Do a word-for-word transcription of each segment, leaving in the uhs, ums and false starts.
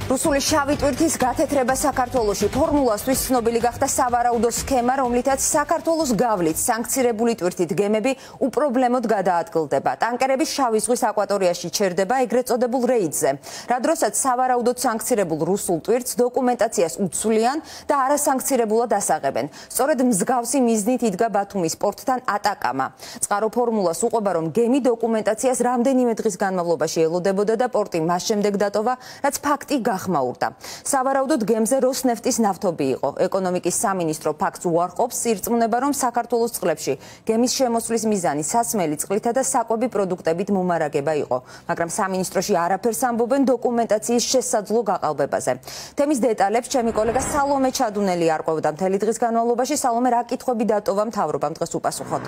რუსული შავი ტვირთის გათეთრება საქართველოში ფორმულასთვის ცნობილი გახდა სავარაუდო სქემა, რომლითაც საქართველოს გავლით სანქცირებული ტვირთით გემები უპრობლემოდ გადაადგილდება. ტანკერები შავი ზღვის აკვატორიაში ჩერდება ეგრეთ წოდებულ რეიდზე. რა დროსაც სავარაუდოდ სანქცირებულ რუსულ ტვირთს დოკუმენტაციას უცვლიან და არასანქცირებულად ასაღებენ. სწორედ მსგავსი მიზნით იდგა ბათუმის პორტთან ატაკამა. წყარო ფორმულას უყვება, რომ გემი დოკუმენტაციას რამდენიმე დღის განმავლობაში ელოდებოდა და პორტი მას შემდეგ დატოვა, რაც ფაქტი გახმაურდა. სავარაუდოდ გემზე როსნეფტის ნავთობი იყო. ეკონომიკის სამინისტრო ფაქტს უარყოფს, ირწმუნება, რომ საქართველოს წყლებში გემის შემოსვლის მიზანი სასმელი წყლითა და საკვები პროდუქტებით მომარაგება იყო. მაგრამ სამინისტროში არაფერს ამბობენ დოკუმენტაციის შესაძლო გაყალბებაზე. თემის დეტალებს ჩემი კოლეგა სალომე ჩადუნელი არყვევდა მთელი დღის განმავლობაში. სალომე, რა კითხვები დატოვა მთავრობამ დღეს უპასუხოთ?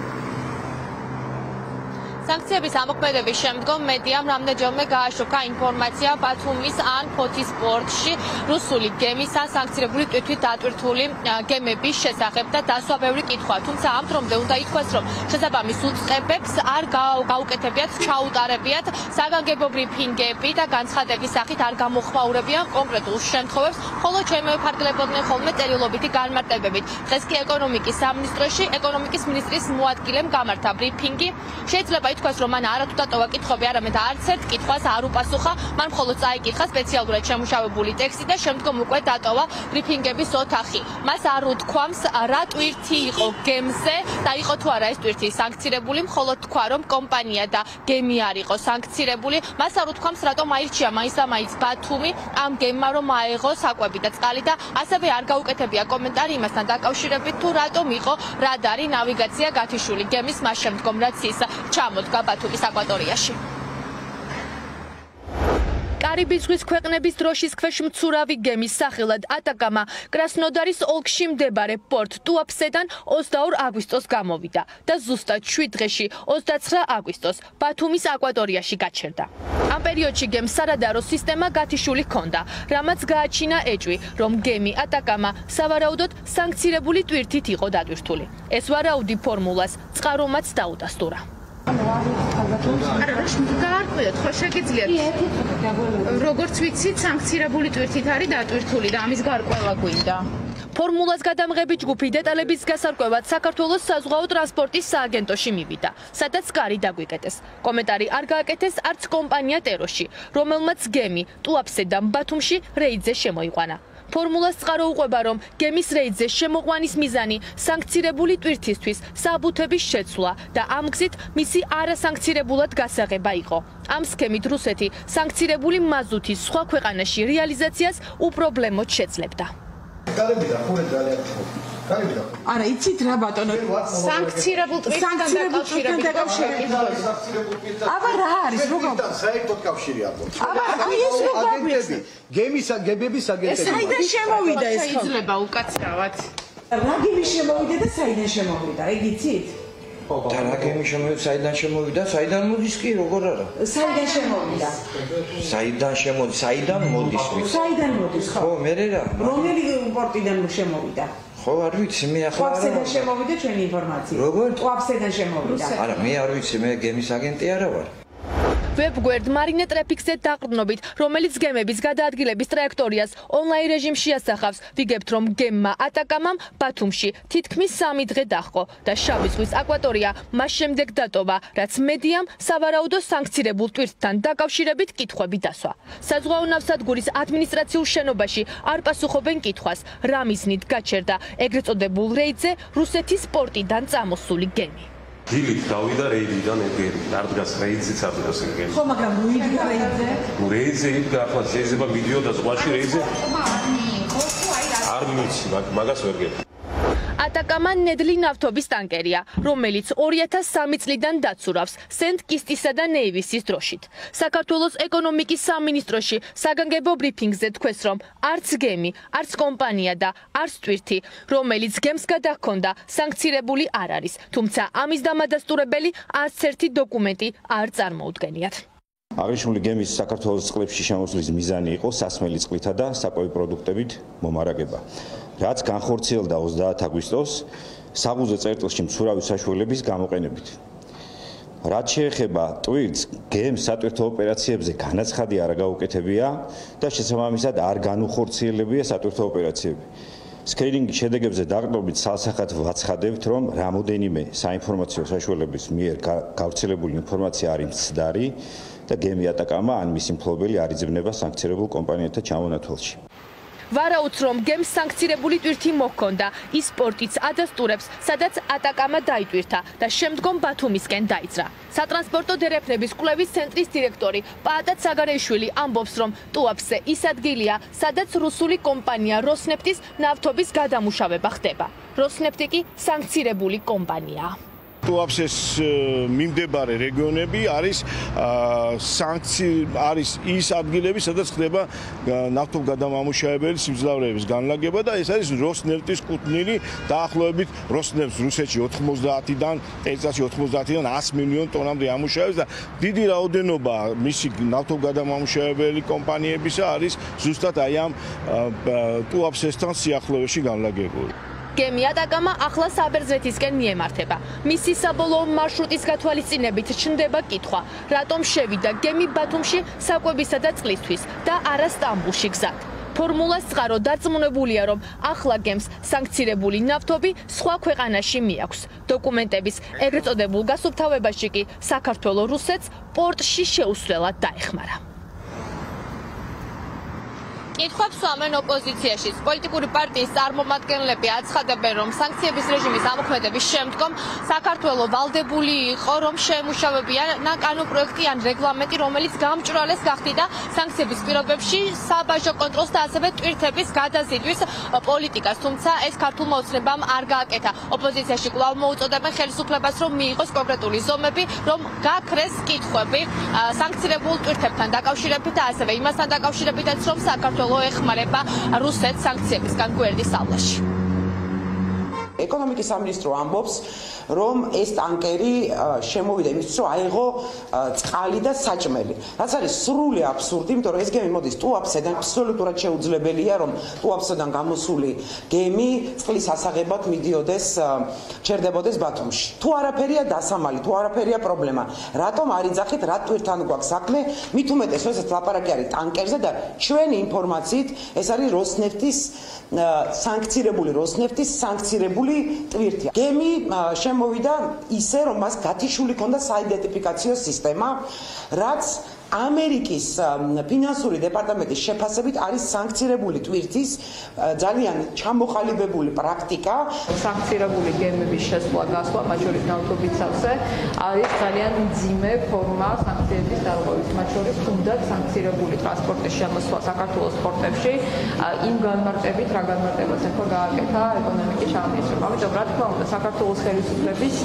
Sanktsiების ამოქმედების შემდგომ მედიამ რამდენჯერმე გააშოქა ინფორმაცია ბათუმის ან ფოთის პორტში რუსული გემის ან სანქცირებული ტვირთით დატვირთული გემების შესახებ და დასვა ბევრი კითხვა. თუმცა ამ დრომდე უნდა ითქვას, რომ შესაბამის უწყებებს არ გაუკეთებიათ, ჩაუტარებიათ საგანგებო ბრიფინგები და განცხადების სახით არ გამოხმაურებიან კონკრეტულ შემთხვევებს, ხოლო შემოიფარგლებოდნენ ხოლმე წერილობითი განმარტებებით. დღეს კი ეკონომიკის სამინისტროში ეკონომიკის მინისტრის მოადგილემ გამართა ბრიფინგი. შეიძლება ითქვას, რომ მან არათუ დატოვა კითხვები, არამედ არც ერთ კითხვას არ უპასუხა. მან მხოლოდ წაიკითხა სპეციალურად შემუშავებული ტექსტი და შემდგომ უკვე დატოვა ბრიფინგების ოთახი. მას არ უთქვამს, რა ტვირთი იყო გემზე და იყო თუ არა ეს ტვირთი სანქცირებული, მხოლოდ თქვა, რომ კომპანია და გემი არ იყო სანქცირებული. მას არ უთქვამს, რატომ აირჩია მაინც და მაინც ბათუმი ამ გემმა, რომ აეღო საკვები და წყალი და ასევე არ გაუკეთებია კომენტარი იმასთან დაკავშირებით, თუ რატომ იყო რადარი ნავიგაცია გათიშული გემის მას შემდგომ, რაც ის ჩამოდგა ბათუმის აკვატორიაში. კარიბის ზღვის ქვეყნების დროშის ქვეშ მცურავი გემის სახელად ატაკამა კრასნოდარის ოლქში მდებარე პორტ ტუაფსედან ოცდაორ აგვისტოს გამოვიდა და ზუსტად შვიდ დღეში ოცდაცხრა აგვისტოს ბათუმის აკვატორიაში გაჩერდა. ამ პერიოდში გემს სარადარო სისტემა გათიშული ჰქონდა, რამაც გააჩინა ეჭვი, რომ გემი ატაკამა სავარაუდოდ სანქცირებული ტვირთით იყო დატვირთული. ეს ვარაუდი ფორმულას წყარომაც დაუდასტურა. გაარკვიოთ, ხო შეგიძლიათ? როგორც ვიცით, სანქცირებული ტვირთით არის დატვირთული და ამის გარკვევა გვინდა. ფორმულას გადამღები ჯგუფი დეტალების გასარკვევად საქართველოს საზღვაო ტრანსპორტის სააგენტოში მივიდა, სადაც კარი დაგვიკეტეს. კომენტარი არ გააკეთეს არც კომპანია ტეროში, რომელმაც გემი ტუაფსედან ბათუმში რეიდზე შემოიყვანა. ფორმულას წყარო უყვება, რომ გემის რეიდზე შემოყვანის მიზანი სანქცირებული ტვირთისთვის საბუთების შეცვლა და ამ გზით მისი არასანქცირებულად გასაღება იყო. ამ სქემით რუსეთი სანქცირებული მაზუთის სხვა ქვეყანაში რეალიზაციას უპრობლემოდ შეძლებდა. Galebida, ხურე ძალიან Galebida. არა, იცით რა ბატონო, სანქცირებულ ტვირთთან დაკავშირებით. აბა რა არის, როგორ? საერთოდ კავშირი აქვს. აბა აი ეს რო აგენტები, გემის გებების აგენტები. საიდან შემოვიდა ეს შეიძლება უკაცრავად? რა გემი შემოვიდა და საიდან შემოვიდა, ეგ იცით? და რა გემი შემოვიდა, საიდან შემოვიდა, საიდან მოდის კი, როგორ არა? საიდან შემოვიდა? საიდან შემოდის, საიდან მოდის? საიდან მოდის, ხო? ხო, მე რა? რომელი პორტიდან შემოვიდა? ხო, არ ვიცი, მე ახლა არა. ტუაფსედან შემოვიდა ჩვენი ინფორმაცია. როგორ? ტუაფსედან შემოვიდა. არა, მე არ ვიცი, მე გემის აგენტი არა ვარ. ვებგვერდ მარინე ტრეფიქსზე დაყრდნობით, რომელიც გემების გადაადგილების ტრაექტორიას ონლაინ რეჟიმში ასახავს, ვიგებთ, რომ გემმა ატაკამამ ბათუმში თითქმის სამი დღე დაჰყო და შავი ზღვის აკვატორია მას შემდეგ დატოვა, რაც მედიამ სავარაუდო სანქცირებულ ტვირთთან დაკავშირებით კითხვები დასვა. საზღვაო ნავსადგურის ადმინისტრაციულ შენობაში არ პასუხობენ კითხვას, რა მიზნით გაჩერდა ეგრეთ წოდებულ რეიდზე რუსეთის პორტიდან წამოსული გემი. დილით დავიდა რეიდიდან ეგერი, არ დგას რეიდზეც არ დგას ეგერი. ხო, მაგრამ ნუ იდგა რეიდზე? ნუ რეიდზე იდგა, ახლა შეიძლება მიდიოდა ზღვაში რეიდზე. არ ვიცი, მაგას ვერ გეტყვი. ატაკამა ნედლი ნავთობის ტანკერია, რომელიც ორი ათას სამი წლიდან დაცურავს სენტ-კისტისა და ნეივისის დროშით. საქართველოს ეკონომიკის სამინისტროში საგანგებო ბრიფინგზე თქვეს, რომ არც გემი, არც კომპანია და არც ტვირთი, რომელიც გემს გადაჰქონდა, სანქცირებული არ არის. თუმცა ამის დამადასტურებელი არც ერთი დოკუმენტი არ წარმოუდგენიათ. აღნიშნული გემის საქართველოს წყლებში შემოსვლის მიზანი იყო სასმელი წყლითა და საკვები პროდუქტებით მომარაგება. რაც განხორციელდა ოცდაათ აგვისტოს საღუზე წერტილში მცურავი საშუალების გამოყენებით. რაც შეეხება ტვირთს, გემს სატვირთო ოპერაციებზე განაცხადი არ გაუკეთებია და შესაბამისად არ განუხორციელებია სატვირთო ოპერაციები. სკრინინგის შედეგებზე დაყრდნობით სალსახად ვაცხადებთ, რომ რამოდენიმე საინფორმაციო საშუალების მიერ გავრცელებული ინფორმაცია არის მცდარი და გემი ატაკამა ან მისი მფლობელი არ იძებნება სანქცირებულ კომპანიათა ჩამონათვალში. ვარაუდს, რომ გემს სანქცირებული ტვირთი მოჰქონდა, ის სპორტიც ადასტურებს, სადაც ატაკამა დაიტვირთა და შემდგომ ბათუმისკენ დაიძრა. სატრანსპორტო დერეფნების კვლევის ცენტრის დირექტორი პაატა ცაგარეიშვილი ამბობს, რომ ტუაფსზე ის ადგილია, სადაც რუსული კომპანია როსნეფტის ნავთობის გადამუშავება ხდება. როსნეფტი კი სანქცირებული კომპანიაა. ტუაფსეს მიმდებარე რეგიონები არის სანქცი არის ის ადგილები, სადაც ხდება ნავთობგადამამუშავებელი სიმძლავრეების განლაგება და ეს არის როსნეფტის კუთვნილი დაახლოებით როსნეფტს რუსეთში ოთხმოცდაათიდან წელიწადში ოთხმოცდაათიდან ასი მილიონი ტონამდე ამუშავებს და დიდი რაოდენობა მისი ნავთობგადამამუშავებელი კომპანიებისა არის ზუსტად აი ამ ტუაფსესთან სიახლოვეში განლაგებული. გემი ატაკამა ახლა საბერძნეთისკენ მიემართება. მისი საბოლოო მარშრუტის გათვალისწინებით ჩნდება კითხვა, რატომ შევიდა გემი ბათუმში საკვებისა და წყლისთვის და არა სტამბულში გზად. ფორმულას წყარო დარწმუნებულია, რომ ახლა გემს სანქცირებული ნავთობი სხვა ქვეყანაში მიაქვს. დოკუმენტების ეგრეთ წოდებულ გასუფთავებაში კი საქართველო რუსეთს პორტში შეუსვლელად დაეხმარა. კითხვებს სვამენ ოპოზიციაშიც. პოლიტიკური პარტიის წარმომადგენლები აცხადებენ, რომ სანქციების რეჟიმის ამოქმედების შემდგომ საქართველო ვალდებული იყო, რომ შეემუშავებიან კანონპროექტი ან რეგლამენტი, რომელიც გამჭვირვალეს გახდიდა სანქციების პირობებში საბაჟო კონტროლს და ასევე ტვირთების გადაზიდვის პოლიტიკას. თუმცა ეს ქართულმა ოცნებამ არ გააკეთა. ოპოზიციაში კვლავ მოუწოდებენ ხელისუფლებას, რომ მიიღოს კონკრეტული ზომები, რომ გაქრეს კითხვები სანქცირებულ ტვირთებთან დაკავშირებით და ასევე იმასთან დაკავშირებითაც, რომ საქართველო ეხმარება რუსეთს სანქციებისგან გვერდისავლაში. ეკონომიკის სამინისტრო ამბობს, რომ ეს ტანკერი შემოვიდა იმისთვის, რომ აიღო წყალი და საჭმელი. რაც არის სრული აბსურდი, იმიტომ რომ ეს გემი მოდის ტუაფსედან, აბსოლუტურად შეუძლებელია, რომ ტუაფსედან გამოსული გემი წყლის ასაღებად მიდიოდეს, ჩერდებოდეს ბათუმში. თუ არაფერია დასამალი, თუ არაფერია პრობლემა, რატომ არ იძახით, რა ტვირთან გვაქვს საქმე, მით უმეტეს, რომ ეს ლაპარაკი არის ტანკერზე და ჩვენი ინფორმაციით ეს არის როსნეფტის სანქცირებული როსნეფტის სანქცირებული ტვირთი. გემი შემოვიდა ისე, რომ მას გათიშული ჰქონდა საიდენტიფიკაციო სისტემა, რაც ამერიკის ფინანსური დეპარტამენტის შეფასებით არის სანქცირებული ტვირთის ძალიან ჩამოყალიბებული პრაქტიკა. სანქცირებული გემების შესვლა გასვლა, მათ შორის ნავთობის სავსე, არის ძალიან მძიმე ფორმა სანქციების დარღვევის, მათ შორის თუნდაც სანქცირებული ტრანსპორტის შემოსვლა საქართველოს პორტებში, იმ განმარტებით, რა განმარტებაც ახლა გააკეთა ეკონომიკის სამინისტრომ. ამიტომ რა თქმა უნდა, საქართველოს ხელისუფლების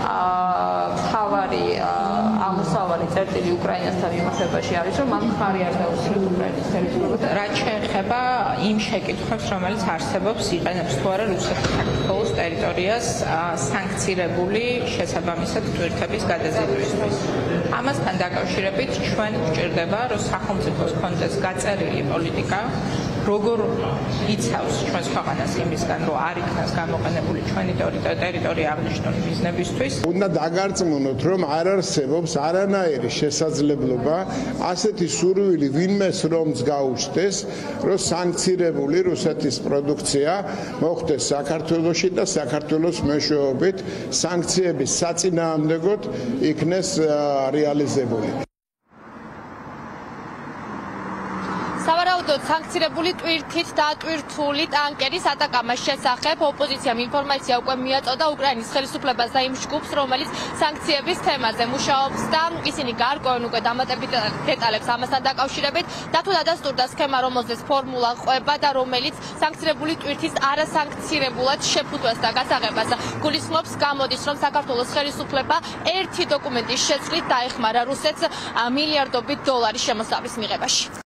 მთავარი ამოსავალი წერტილი უკრაინასთან მიმართებაში არის, რომ მან მხარი არ დაუსრულეთ უკრაინის ხელისუფლებას. რაც შეეხება იმ შეკითხვებს, რომელიც არსებობს, იყენებს თუ არა რუსეთის საქართველოს ტერიტორიას სანქცირებული შესაბამისად ტვირთების გადაზიდვისთვის. ამასთან დაკავშირებით ჩვენ გვჭირდება, რომ სახელმწიფოს კონდეს გაწერილი პოლიტიკა, როგორ იცავს ჩვენს ქვეყანას იმისგან, რომ არ იქნას გამოყენებული ჩვენი ტერიტორია აღნიშნული მიზნებისთვის. უნდა დაგარწმუნოთ, რომ არ არსებობს არანაირი შესაძლებლობა ასეთი სურვილი ვინმეს რომს გაუჩნდეს, რომ სანქცირებული რუსეთის პროდუქცია მოხდეს საქართველოში და საქართველოს მეშვეობით სანქციების საწინააღმდეგოდ იქნეს რეალიზებული. სავარაუდოდ სანქცირებული ტვირთით დატვირთული ტანკერის ატაკამას შესახებ ოპოზიციამ ინფორმაცია უკვე მიაწოდა უკრაინის ხელისუფლებას და იმ ჯგუფს, რომელიც სანქციების თემაზე მუშაობს და ისინი გარკვეულ უკვე დამატებით დეტალებს ამასთან დაკავშირებით და თუ დადასტურდა სქემა, რომელზეც ფორმულა ყვება და რომელიც სანქცირებული ტვირთის არასანქცირებულად შეფუთვას და გასაღებას გულისხმობს, გამოდის, რომ საქართველოს ხელისუფლება ერთი დოკუმენტის შეცვლით დაეხმარა რუსეთს მილიარდობით დოლარის შემოსავლის მიღებაში.